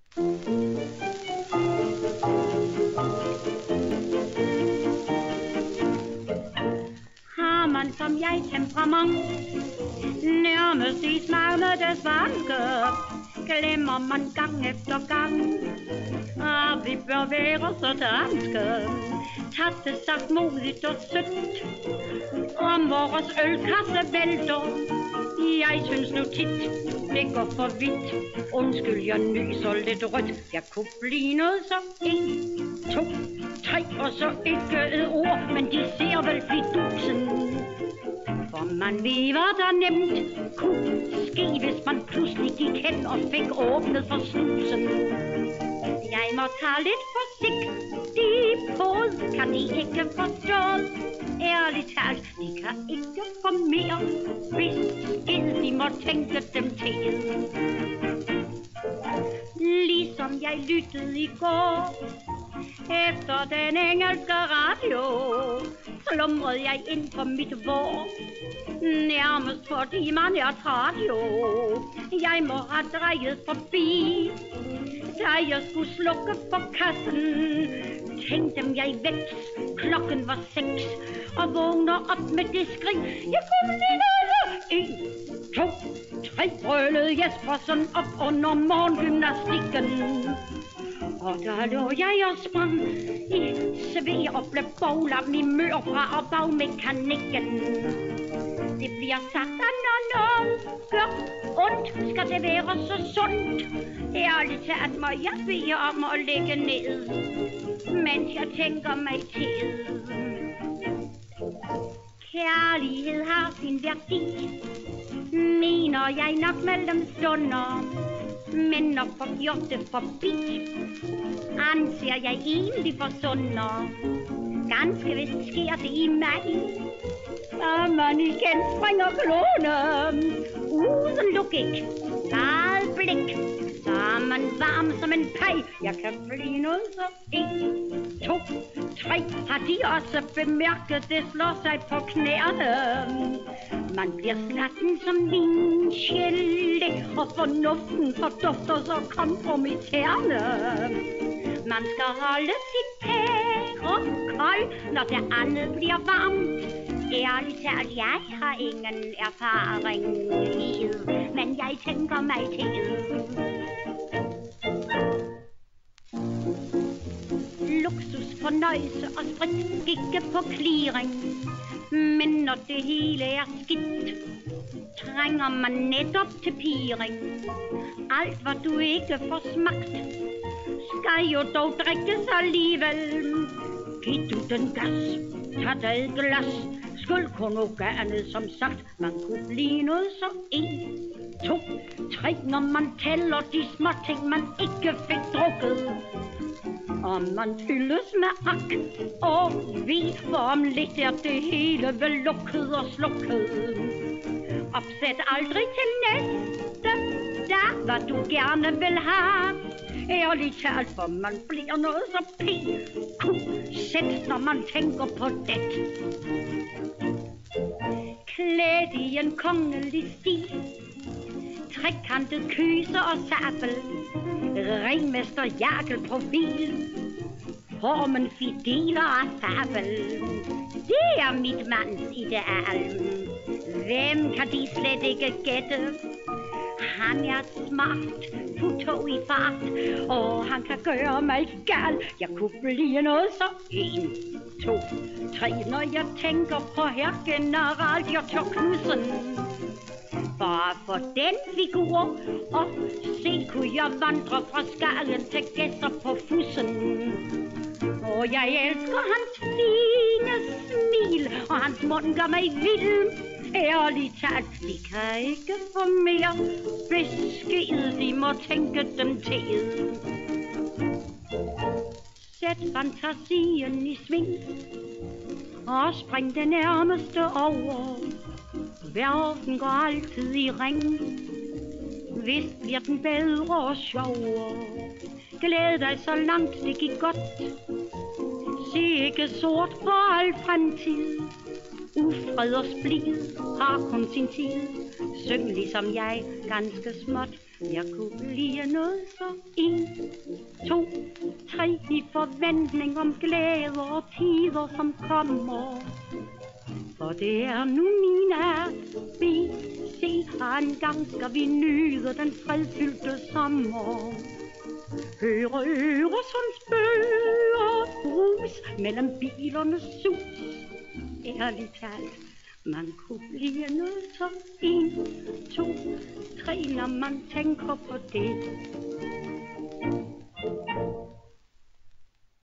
Har man som jeg temperament, nærmest i smagnede svanke, glemmer man gang efter gang, at vi bør være så danske. Tag det sagt modigt og sødt, om vores ølkasse vælter. Jeg synes nu tit, det går for vidt. Undskyld, jeg nyser lidt rødt. Jeg kunne blive noget så 1, 2, 3, og så ikke et ord, men de ser vel fidusen. For man ved, hvad der nemt kunne ske, hvis man pludselig gik hen og fik åbnet for slusen. Jeg må tage lidt forsigtigt på, kan de ikke forstå. Ærligt talt, de kan ikke få mere besked, de må tænke dem til. Ligesom jeg lyttede i går efter den engelske radio, slumrede jeg ind på mit vor, nærmest fordi man er træt jo. Jeg må have drejet forbi, da jeg skulle slukke for kassen. Tænkte jeg væk, klokken var 6, og vågner op med det skrig. Jeg kunne lige 1, 2, 3, brølede Jespersen op under morgengymnastikken. Og der lå jeg og sprang i sved og blev boglam i mør fra og bagmekanikken. Det bliver sagt, at når nogen gør ondt, skal det være så sundt. Ærligt talt må jeg bede om at lægge ned, mens jeg tænker mig til. Kærlighed har sin værdi, mener jeg nok mellem stunder. Men når for gjort det forbi, anser jeg egentlig for sunder. Ganske vist sker det i mig, at man igen springer klone. Uden logik, meget blik, så er man varm som en pej. Jeg kan blive noget så 1, 2, 3. Har de også bemærket, det slår sig på knæerne? Man bliver slatten som vingelé, og fornuften fordufter så kompromitterende. Man skal holde sit pære kold, når det andet bliver varmt. Ærligt talt, jeg har ingen erfaring i det, men jeg tænker mig til. Luksus, fornøjelse og sprit ikke på clearing. Men når det hele er skidt, trænger man netop til piring. Alt hvad du ikke får smagt, skal jo dog drikkes alligevel. Giv du den gas, tag dig et glas. Skål konoganet, som sagt, man kunne blive noget så 1, 2, 3, når man tæller de små ting, man ikke fik drukket. Og man fyldes med ak og vi, for om lidt er det hele vel lukket og slukket. Opsæt aldrig til næste dag, hvad du gerne vil have. Ærligt talt, for man bliver noget så p-q-sæt, når man tænker på det. Klædt i en kongelig stil, trekantet kyse og sabel, ringmester Jagel-profil, formen fidel og affabel. Det er mit mands ideal. Hvem kan de slet ikke gætte? Han er smart, putto i fart, og han kan gøre mig gal. Jeg kunne blive noget så 1, 2, 3, når jeg tænker på her general Dr. Knudsen. For at få den figur, og se kunne jeg vandre fra Skagen til Gæsser på Fussen. Og jeg elsker hans fine smil, og hans mund gør mig vild. Ærligt talt, de kan ikke få mere besked, de må tænke dem til. Sæt fantasien i sving, og spring det nærmeste over. Verden går altid i ring, vist bliver den bedre og sjovere. Glæd dig så langt det gik godt, se ikke sort på al fremtid. Ufred og splid har kun sin tid, syng ligesom jeg ganske småt Jeg kunne lide noget så 1, 2, 3 i forventning om glæder og tider som kommer. For det er nu min B, C, og en gang skal vi nyde den fredfyldte sommer. Høre Øresunds bøger brus mellem bilernes sus. Ærligt talt, man kunne blive noget som 1, 2, 3, når man tænker på det.